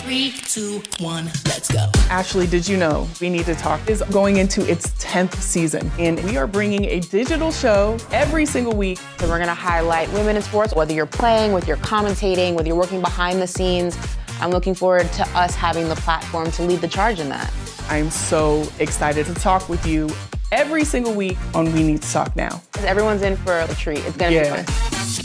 3, 2, 1, let's go. Ashley, did you know We Need to Talk is going into its 10th season, and we are bringing a digital show every single week. So we're gonna highlight women in sports, whether you're playing, whether you're commentating, whether you're working behind the scenes. I'm looking forward to us having the platform to lead the charge in that. I'm so excited to talk with you every single week on We Need to Talk Now. Everyone's in for a treat. It's gonna be fun.